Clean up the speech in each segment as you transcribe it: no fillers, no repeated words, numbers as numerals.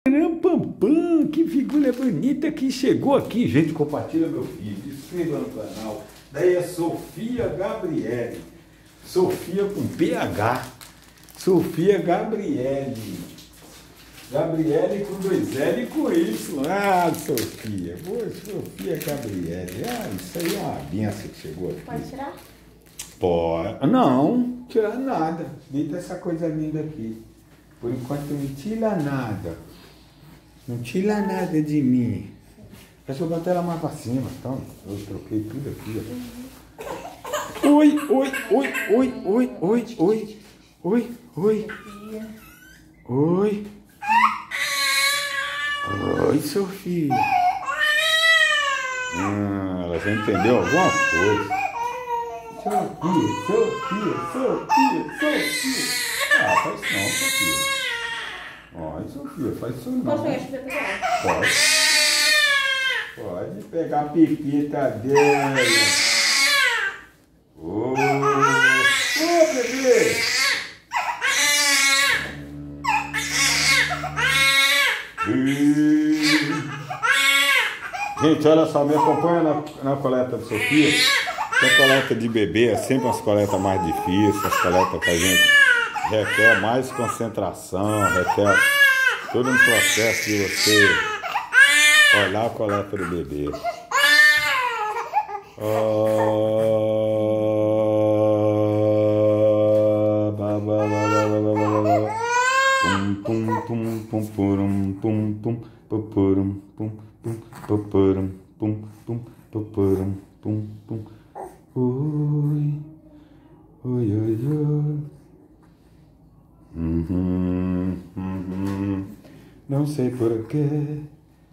Pam, que figura bonita que chegou aqui. Gente, compartilha meu vídeo, inscreva no canal. Daí é Sofia Gabriele. Sofia com PH. Sofia Gabriele. Gabriele com 2L e com Y. Ah, Sofia. Boa, Sofia Gabriele. Ah, isso aí é uma benção que chegou aqui. Pode tirar? Pode. Não, tirar nada. Deita essa coisa linda aqui. Por enquanto não tira nada. Não tira nada de mim. Acho que eu botei ela mais pra cima, então. Eu troquei tudo aqui, ó. Oi. Oi, Sofia. Ela já entendeu alguma coisa. Sofia. Ah, faz não, Sofia. Ai, Sofia, faz isso não. Posso pegar a chupeta dela? Pode. Pode pegar a pipita dela. Ô, bebê. Gente, olha só, me acompanha na coleta de Sofia. Tem coleta de bebê, é sempre umas coletas mais difíceis, as coletas que a gente requer mais concentração, requer todo um processo de você olhar a coleta do bebê. Oi. Não sei porquê.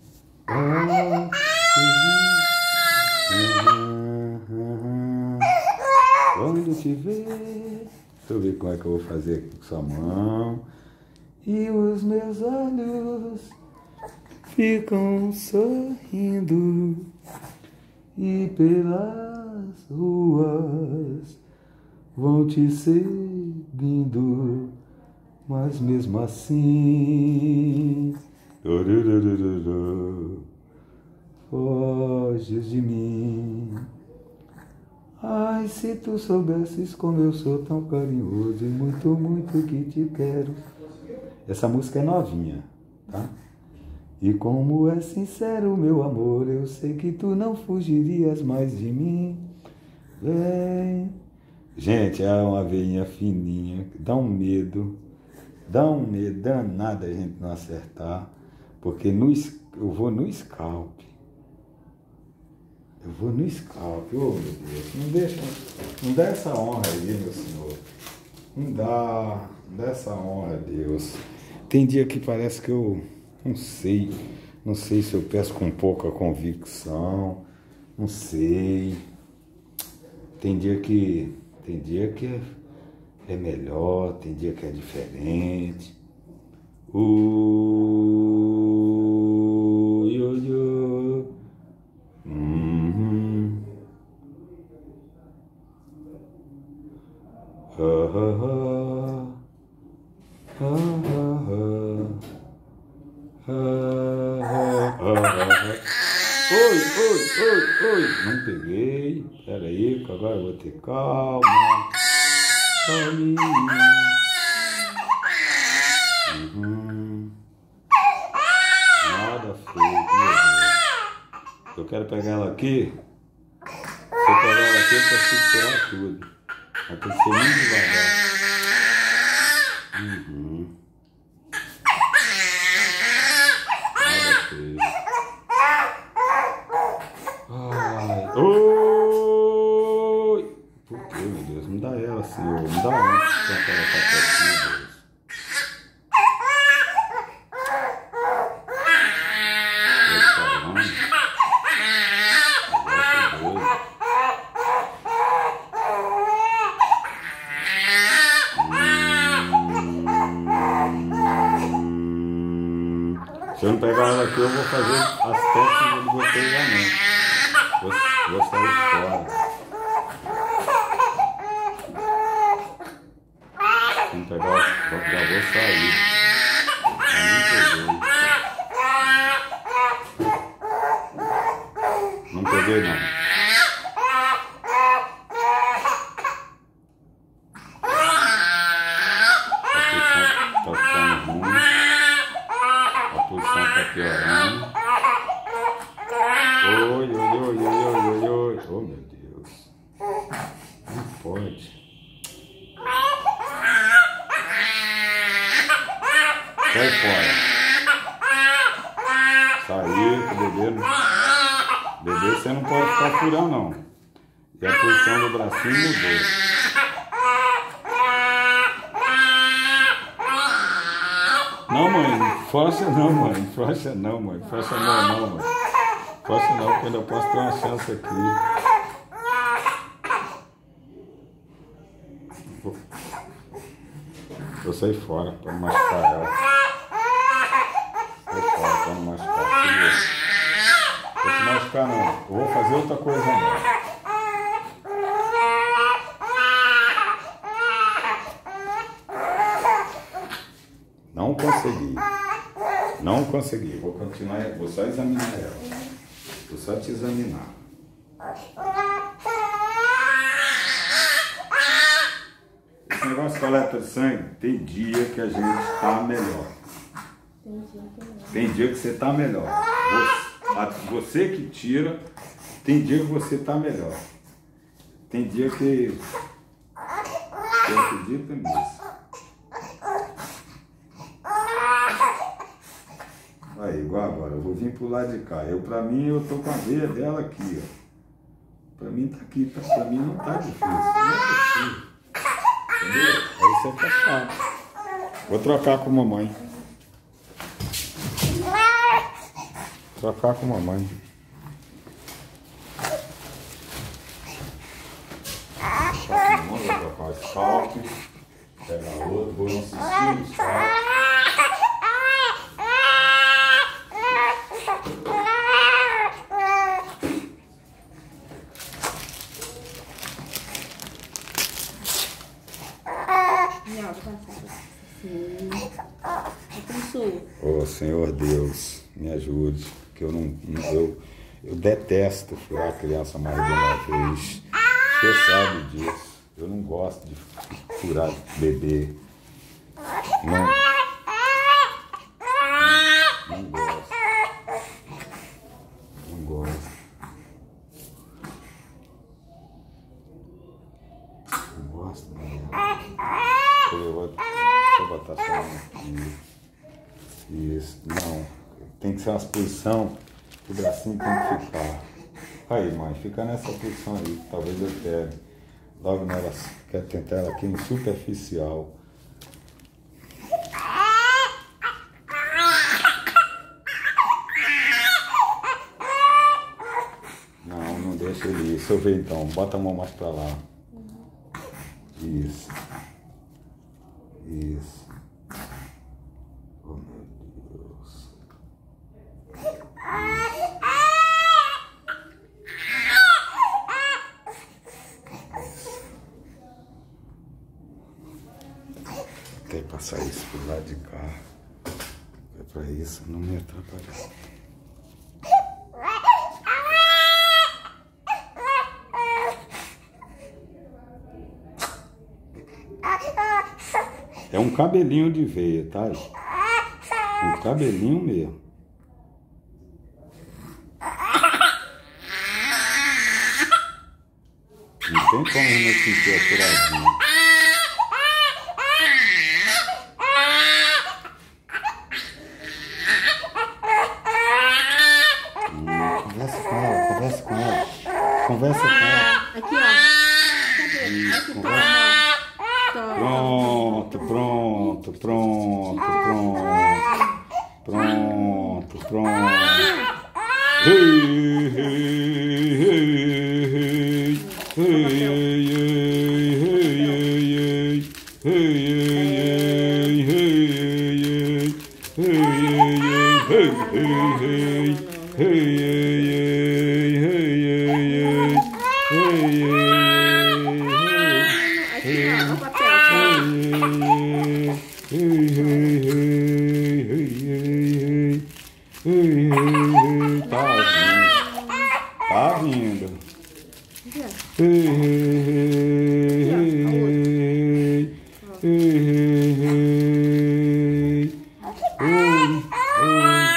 Quando te ver, deixa eu ver como é que eu vou fazer aqui com sua mão. E os meus olhos ficam sorrindo. E pelas ruas vão te seguindo. Mas mesmo assim, foges de mim. Ai, se tu soubesses como eu sou tão carinhoso e muito que te quero. Essa música é novinha, tá? E como é sincero meu amor, eu sei que tu não fugirias mais de mim. Vem. Gente, é uma veinha fininha, dá um medo danado a gente não acertar, porque eu vou no scalp. Oh meu Deus, não dá essa honra aí, meu senhor. Não dá essa honra a Deus. Tem dia que parece que eu não sei se eu peço com pouca convicção, não sei. Tem dia que é melhor, tem dia que é diferente. Oi. Não peguei. Pera aí, que agora eu vou ter calma. Nada feito, meu Deus. Eu quero pegar ela aqui. Se eu pegar ela aqui, eu consigo tirar tudo. Mas tem que ser muito devagar. Nada feito. Ai. Oi! Por que, meu Deus? Não dá ela, Senhor. Não dá antes pra ela estar pertinho, Deus. Se eu não pegar ela aqui, eu vou fazer as técnicas do botejamento. Vou sair fora. Se não pegar, já vou sair. Eu não peguei. posição está piorando. Oi, oi, oi, oi, oi, oi, oi. Oh, meu Deus. Não pode. Sai fora. Sair, bebê. Bebê, você não pode ficar furando, não. E a posição do bracinho mudou. Não, mãe, força não, mãe. Força não, mãe. Força não, mãe. Força não, porque eu posso ter uma chance aqui. Vou sair fora para não machucar ela. Sai fora para não machucar. Vou te machucar não. Eu vou fazer outra coisa não. Não consegui. Não consegui. Vou continuar. Vou só examinar ela. Vou só te examinar. Esse negócio de coleta de sangue, tem dia que a gente está melhor. Tem dia que você está melhor. Você que tira, tem dia que você está melhor. Tem dia que eu acredito nisso. Aí, igual agora, eu vou vir pro lado de cá. Pra mim, eu tô com a veia dela aqui, ó. Pra mim tá aqui, pra mim não tá difícil. Não é possível. Entendeu? Aí você tá chato. Vou trocar com a mamãe. Trocar com a mamãe. Vou trocar o escalpe. Pegar outro, vou insistir no escalpe. Ô Senhor Deus, me ajude, que eu detesto furar a criança mais de uma vez. Você sabe disso. Eu não gosto de furar bebê. Não gosto. Não gosto. Não gosto mesmo. Eu vou botar só aqui. Isso, não. Tem que ser uma posição que o bracinho tem que ficar. Aí, mãe, fica nessa posição aí. Talvez eu pegue. Logo nela, quero tentar ela aqui no superficial. Não, não deixa ele ir. Deixa eu ver então. Bota a mão mais pra lá. Isso. Isso. Oh, meu Deus. Tem que passar isso pro lado de cá. É pra isso não me atrapalhar. É um cabelinho de veia, tá? Um cabelinho mesmo. Não tem como eu não sentir a furadinha. Conversa com ela, conversa com ela. Conversa com ela. Aqui, ó. Isso, Aqui, conversa. Pronto, pronto, pronto, pronto. Pronto, pronto. Hey, hey, hey, hey, hey, hey, hey, tá vindo. Hey, hey, hey, hey, hey.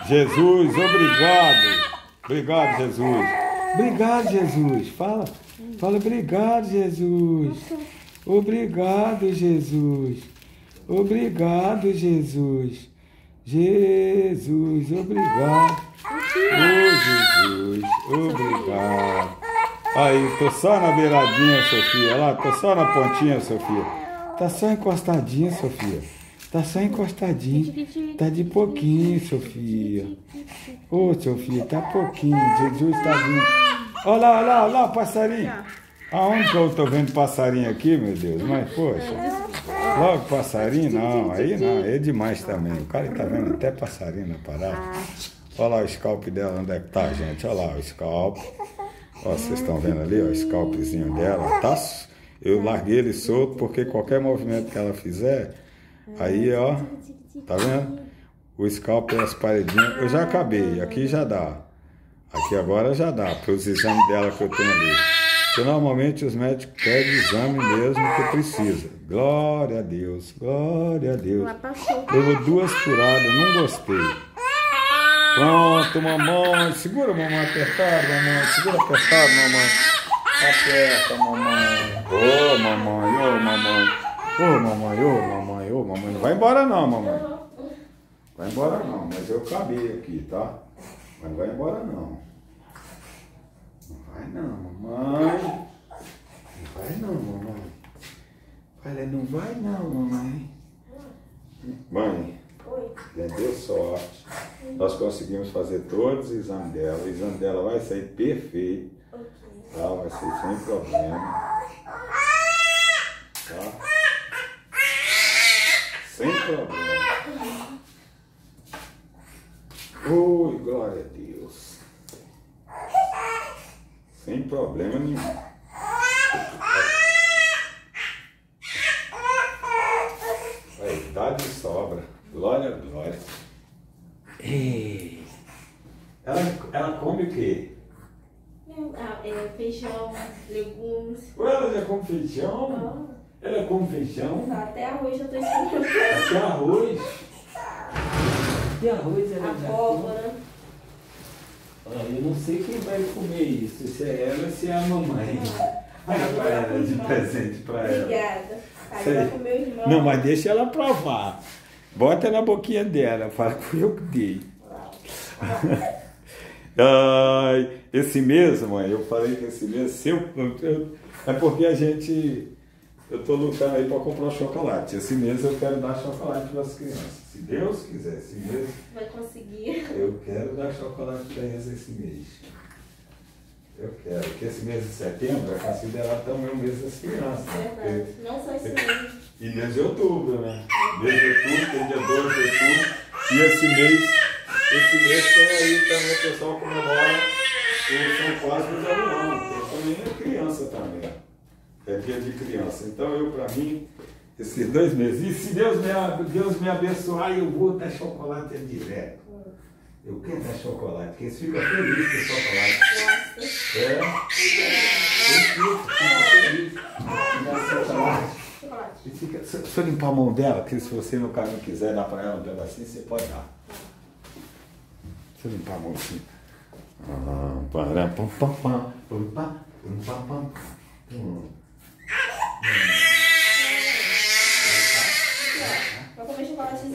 Jesus, obrigado. Obrigado, Jesus. Obrigado, Jesus. Fala obrigado, Jesus. Obrigado, Jesus. Obrigado, Jesus. Jesus, obrigado. Jesus, obrigado. Aí, tô só na beiradinha, Sofia. Lá, tô só na pontinha, Sofia. Tá só encostadinha, Sofia. Tá só encostadinha. Tá de pouquinho, Sofia. Ô, Sofia, tá pouquinho. Jesus tá vindo. Olha lá, passarinho. Aonde que eu tô vendo passarinho aqui, meu Deus? Mas, poxa, logo passarinho, não. Aí não, é demais também. O cara tá vendo até passarinho na parada. Olha lá o scalp dela, onde é que tá, gente? Olha lá o scalp. Ó, vocês estão vendo ali, ó, o scalpzinho dela. Tá, eu larguei ele solto porque qualquer movimento que ela fizer, aí, ó, tá vendo? O scalp e as paredinhas, eu já acabei, aqui já dá. Aqui agora já dá, para os exames dela que eu tenho ali. Porque normalmente os médicos pedem exame mesmo que precisa. Glória a Deus, glória a Deus. Levou 2 furadas, não gostei. Pronto, mamãe. Segura, mamãe, apertado, mamãe. Segura apertado, mamãe. Aperta, mamãe. Ô, mamãe, ô, mamãe. Ô, mamãe, ô, mamãe, ô, mamãe. Não vai embora não, mamãe. Vai embora não, mas eu acabei aqui, tá? Mas não vai embora não. Não vai não, mamãe. Não vai não, mamãe. Olha, não vai não, mamãe. Mãe, deu sorte. Nós conseguimos fazer todos os exames dela. O exame dela vai sair perfeito. Tá? Vai sair sem problema. Tá? Sem problema. Oi, glória a Deus. Sem problema nenhum. Aí, dá de sobra. Glória, glória. Ei. Ela come o quê? Feijão, legumes. Ela já come feijão? Ela come feijão? Até arroz eu tô escutando. Até arroz? E arroz ela já come? Abóbora. Eu não sei quem vai comer isso, se é ela ou se é a mamãe. Olha pra ela de presente pra ela. Obrigada. Aí vai comer o irmão. Não, mas deixa ela provar. Bota na boquinha dela, fala que fui eu que dei. Ai, esse mês, mãe, eu falei que esse mês, é porque eu tô lutando aí para comprar chocolate. Esse mês eu quero dar chocolate para as crianças. Se Deus quiser, esse mês... Vai conseguir. Eu quero dar chocolate para eles esse mês. Eu quero, porque esse mês de setembro é considerado também o mês das crianças. Verdade. Não só esse mês. E mês de outubro, né? Mês de outubro, tem dia 12 de outubro. E esse mês tem aí também o pessoal comemora o São Cosme de Avião, que também é criança também. É dia de criança. Então para mim, esses 2 meses, e se Deus me abençoar, eu vou dar chocolate direto. Eu quero dar chocolate, porque eles ficam felizes com o chocolate. Fica feliz. Dá chocolate. Se eu limpar a mão dela, que se você no caso não quiser dar para ela um pedacinho, você pode dar. Se eu limpar a mão assim. Vou comer chocolatezinho.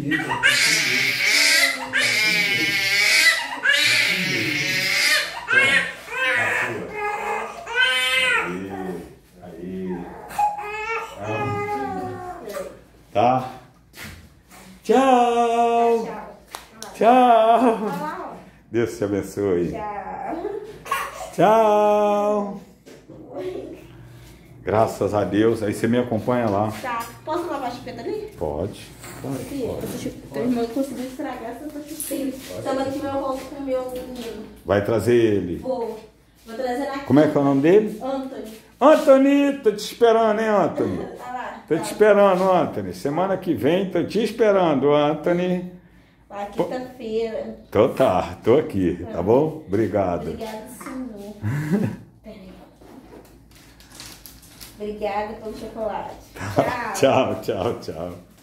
Tá? Tchau! Tchau! Deus te abençoe. Tchau. Tchau! Graças a Deus. Aí você me acompanha lá. Tá. Posso lavar a chupeta ali? Pode. Teu irmão conseguiu estragar essa chupeira. Semana que vem eu volto com o meu menino. Vai trazer ele. Vou trazer aqui. Como é que é o nome dele? Anthony. Anthony, tô te esperando, hein, Anthony? Tá lá. Tô te esperando, Anthony. Semana que vem, tô te esperando, Anthony. Vai quinta-feira. Então tá, tô aqui, tá bom? Obrigado. Obrigada, senhor. Obrigada pelo chocolate. Tchau. Tchau, tchau, tchau.